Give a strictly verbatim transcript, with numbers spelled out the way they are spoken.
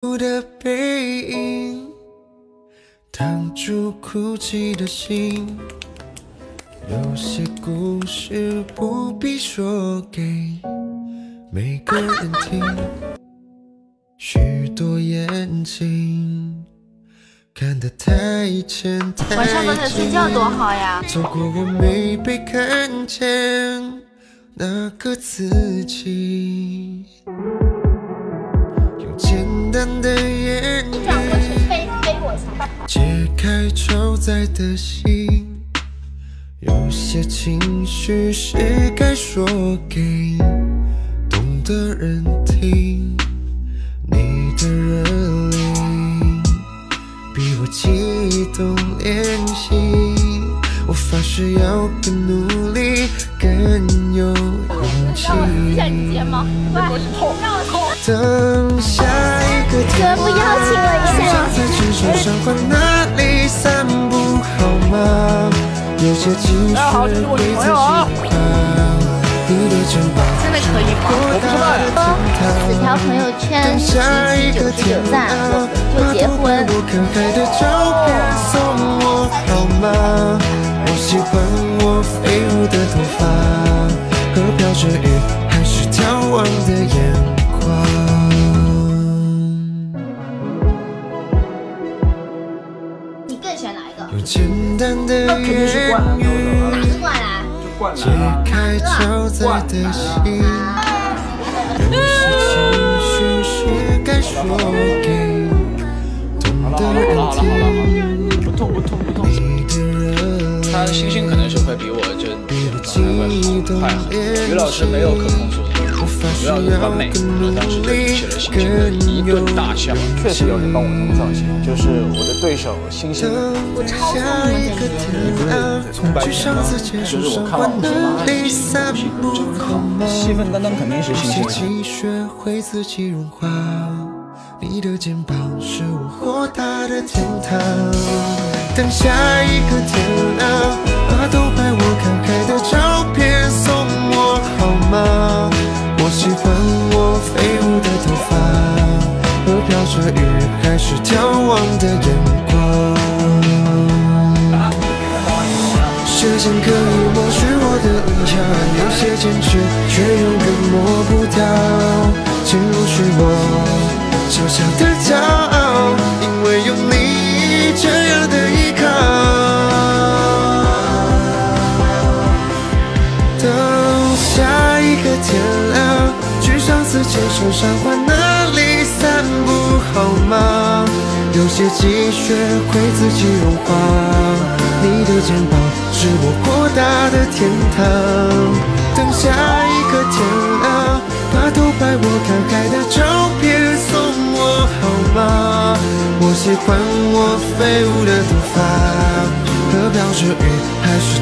舞的背影，挡住哭泣的心。有些故事不必说给每个人听，许多眼睛看得太浅太近， 晚上早点睡觉多好呀。 走过我没被看见那个自己，用简单的言语解开超载的心。有些情绪是该说给懂的人听，你的热恋比我激动联系，我发誓要更努力更有勇气。等下一个天不邀请我一下， 在指手上换哪里散步好吗？有些情绪会自己化，你的肩膀真的可以吗？ 我不知道。 此条朋友圈十七九十九赞，就结婚。 我可爱的照片送我好吗？我喜欢我飞舞的头发和飘着雨还是眺望的眼光。 你更喜欢哪一个？ 用简单的言语哪个灌篮？ 解开超载的心，有些情绪是该说给懂的人听。 不痛不痛不痛。他的星星可能是会比我这会快很多。于老师没有可控速度，于老师完美，当时就引起了星星的一顿大笑。确实有人帮我弄造型，就是我的对手星星。 我超聪明的这葱白甜吗？就是我看完我说啊，真好，戏份担当肯定是星星。 学会自己融化，你的肩膀是我豁达的天堂。等下一个天亮，把偷拍我看开的照片送我好吗？我喜欢我飞舞的头发和飘着雨还是眺望的眼光。时间可以抹去我的棱角，有些坚持却永远抹不掉。请容许我小小的骄傲，因为有你这样的依靠。等下一个天亮，去上次牵手赏花那里散步好吗？有些积雪会自己融化，你的肩膀是我豁达的天堂。等下一个天亮，把偷拍我看海的照片送我好吗？我喜欢我飞舞的头发和飘着雨还是